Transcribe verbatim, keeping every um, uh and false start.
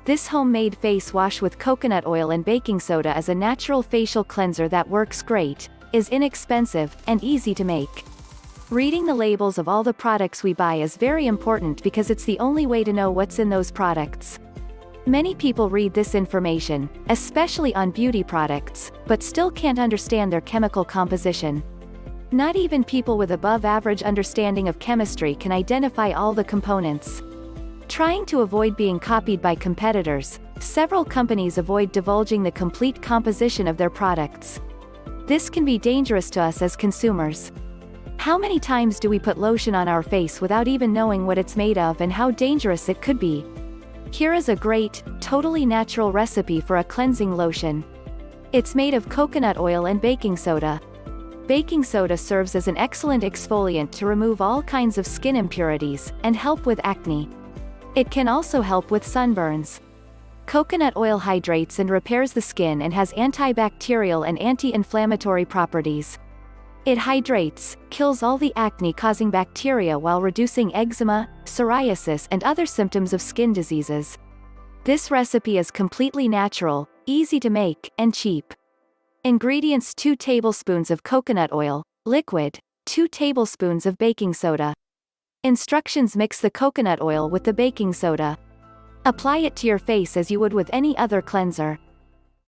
This homemade face wash with coconut oil and baking soda is a natural facial cleanser that works great, is inexpensive, and easy to make. Reading the labels of all the products we buy is very important because it's the only way to know what's in those products. Many people read this information, especially on beauty products, but still can't understand their chemical composition. Not even people with above-average understanding of chemistry can identify all the components. Trying to avoid being copied by competitors, several companies avoid divulging the complete composition of their products. This can be dangerous to us as consumers. How many times do we put lotion on our face without even knowing what it's made of and how dangerous it could be? Here is a great, totally natural recipe for a cleansing lotion. It's made of coconut oil and baking soda. Baking soda serves as an excellent exfoliant to remove all kinds of skin impurities, and help with acne. It can also help with sunburns. Coconut oil hydrates and repairs the skin and has antibacterial and anti-inflammatory properties. It hydrates, kills all the acne-causing bacteria while reducing eczema, psoriasis and other symptoms of skin diseases. This recipe is completely natural, easy to make, and cheap. Ingredients: two tablespoons of coconut oil, liquid, two tablespoons of baking soda. Instructions: mix the coconut oil with the baking soda. Apply it to your face as you would with any other cleanser.